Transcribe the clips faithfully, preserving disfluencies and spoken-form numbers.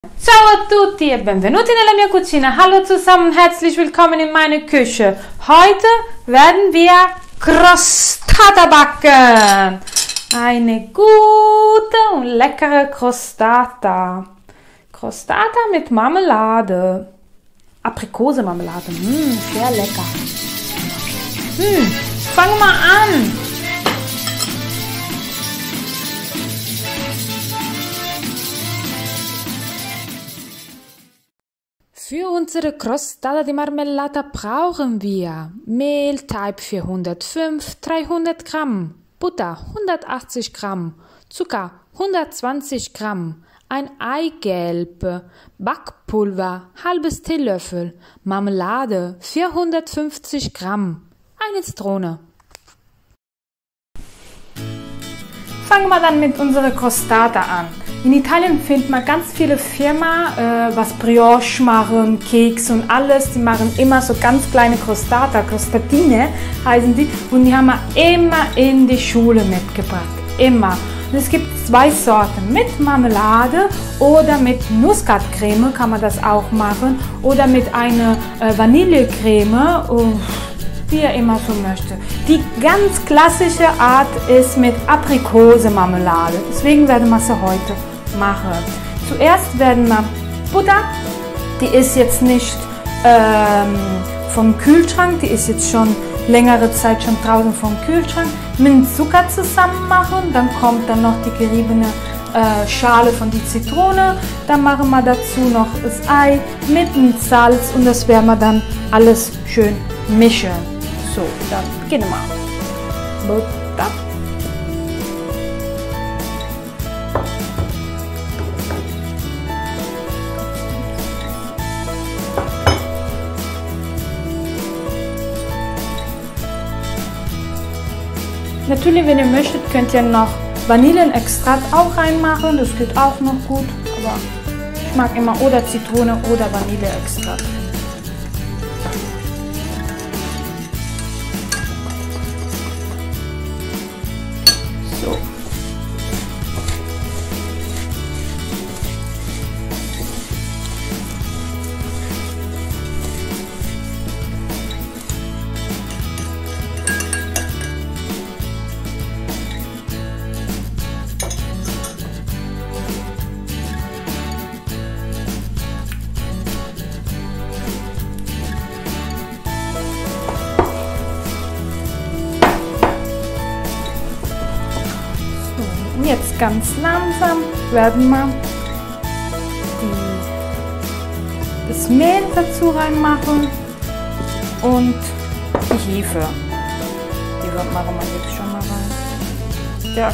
Ciao a tutti e benvenuti nella mia cucina. Hallo zusammen, herzlich willkommen in meine Küche. Heute werden wir Crostata backen. Eine gute und leckere Crostata. Crostata mit Marmelade. Aprikosemarmelade. Mmh, sehr lecker. Hm, fang mal an. Für unsere Crostata di Marmellata brauchen wir Mehl Type vierhundertfünf, dreihundert Gramm, Butter hundertachtzig Gramm, Zucker hundertzwanzig Gramm, ein Eigelb, Backpulver halbes Teelöffel, Marmelade vierhundertfünfzig Gramm, eine Zitrone. Fangen wir dann mit unserer Crostata an. In Italien findet man ganz viele Firmen, äh, was Brioche machen, Keks und alles. Die machen immer so ganz kleine Crostata, Crostatine heißen die. Und die haben wir immer in die Schule mitgebracht. Immer. Und es gibt zwei Sorten, mit Marmelade oder mit Muscatcreme kann man das auch machen. Oder mit einer äh, Vanillecreme. Uh, wie er immer so möchte. Die ganz klassische Art ist mit Aprikosemarmelade. Deswegen werden wir sie heute machen. Zuerst werden wir Butter, die ist jetzt nicht ähm, vom Kühlschrank, die ist jetzt schon längere Zeit schon draußen vom Kühlschrank, mit Zucker zusammen machen. Dann kommt dann noch die geriebene äh, Schale von der Zitrone. Dann machen wir dazu noch das Ei mit dem Salz und das werden wir dann alles schön mischen. So, dann beginnen wir. Butter. Natürlich, wenn ihr möchtet, könnt ihr noch Vanillenextrakt auch reinmachen. Das geht auch noch gut, aber ich mag immer oder Zitrone oder Vanilleextrakt. So. Jetzt ganz langsam werden wir die, das Mehl dazu reinmachen und die Hefe. Die machen wir jetzt schon mal rein. Ja.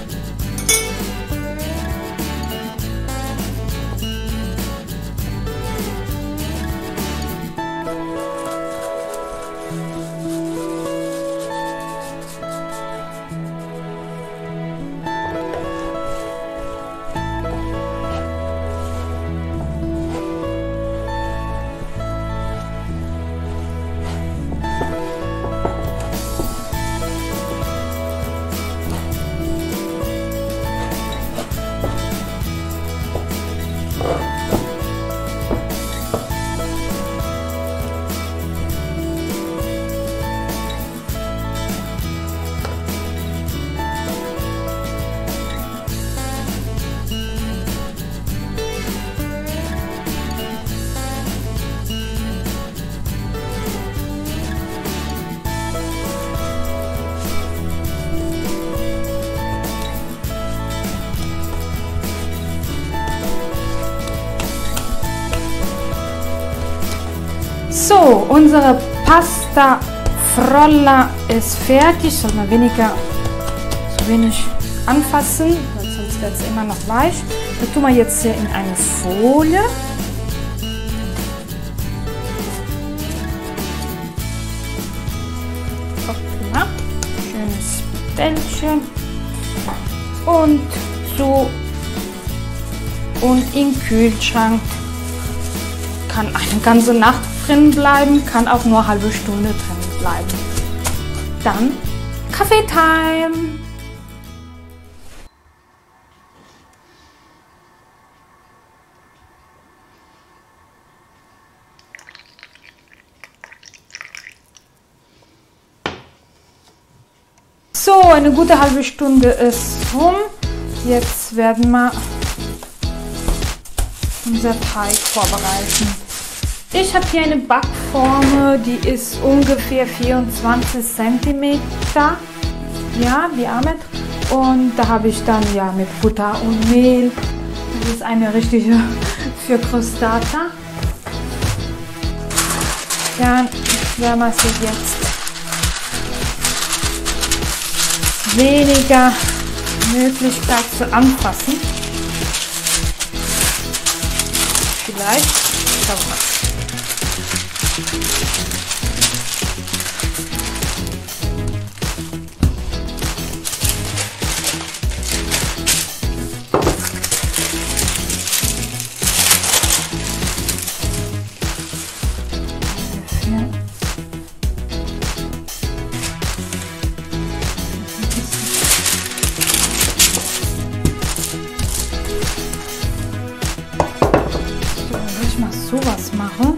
So, unsere Pasta Frolla ist fertig. Soll man weniger, so wenig anfassen, weil sonst wird es immer noch weich. Das tun wir jetzt hier in eine Folie. Hoppla. Schönes Bällchen. Und so. Und im Kühlschrank kann eine ganze Nacht drin bleiben, kann auch nur eine halbe Stunde drin bleiben. Dann Kaffeetime! So, eine gute halbe Stunde ist rum. Jetzt werden wir unser Teig vorbereiten. Ich habe hier eine Backform, die ist ungefähr vierundzwanzig Zentimeter, ja, Diameter. Und da habe ich dann ja mit Butter und Mehl. Das ist eine richtige für Crostata. Dann werden wir sie jetzt weniger Möglichkeit zu anfassen. Vielleicht. Schauen wir mal. Sowas mache.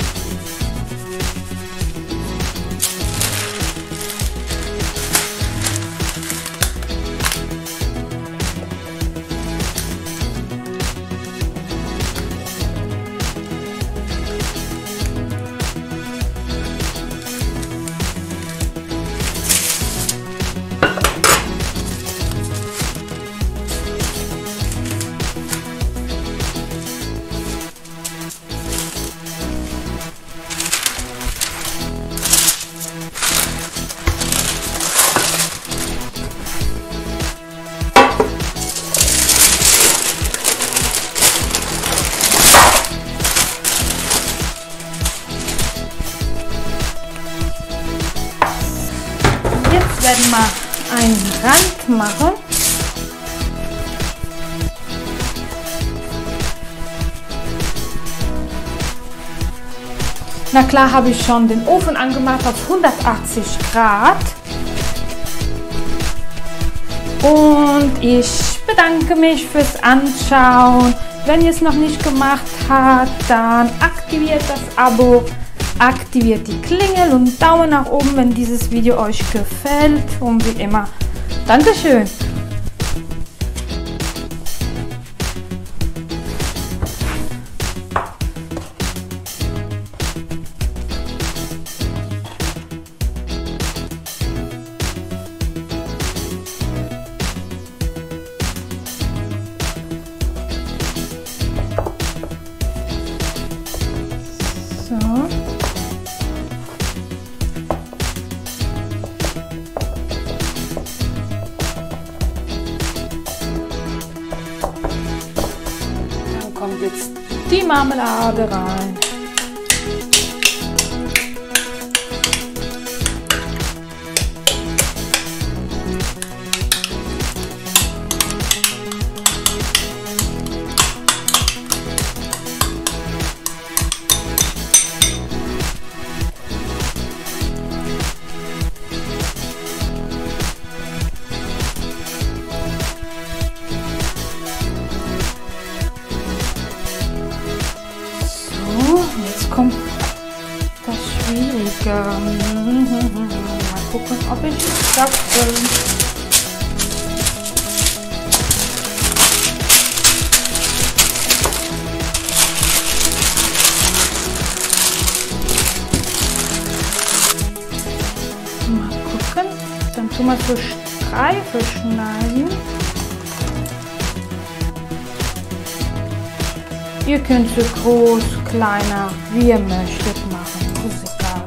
Werden wir einen Rand machen. Na klar, habe ich schon den Ofen angemacht auf hundertachtzig Grad. Und ich bedanke mich fürs Anschauen. Wenn ihr es noch nicht gemacht habt, dann aktiviert das Abo. Aktiviert die Klingel und Daumen nach oben, wenn dieses Video euch gefällt. Und wie immer, Dankeschön. So. Kommt jetzt die Marmelade rein. Jetzt kommt das Schwierige. Mal gucken, ob ich es schaffe. Mal gucken. Dann tun wir so Streife schneiden. Ihr könnt so groß, kleiner, wie ihr möchtet machen. Das ist egal.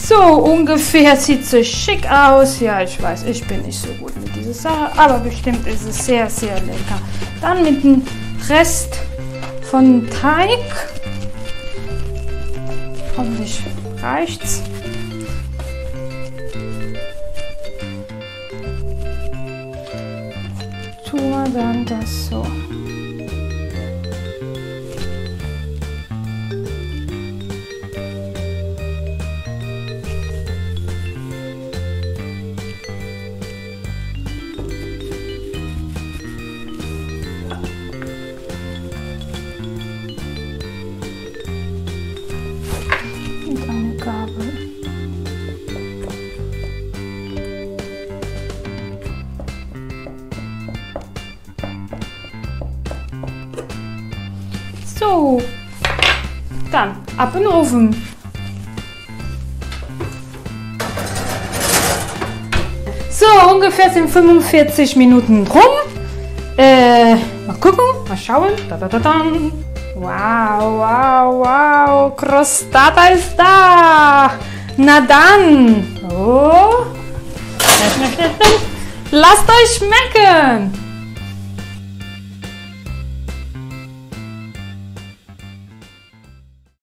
So ungefähr sieht sie schick aus. Ja, ich weiß, ich bin nicht so gut mit dieser Sache, aber bestimmt ist es sehr, sehr lecker. Dann mit dem Rest von Teig. Hoffentlich reicht's. Tun wir dann das so. Und eine Gabel. So, dann ab in den Ofen. So, ungefähr sind fünfundvierzig Minuten rum. Äh, mal gucken, mal schauen. Da, da, da, da. Wow, wow, wow, Crostata ist da. Na dann. Oh. Lasst euch schmecken.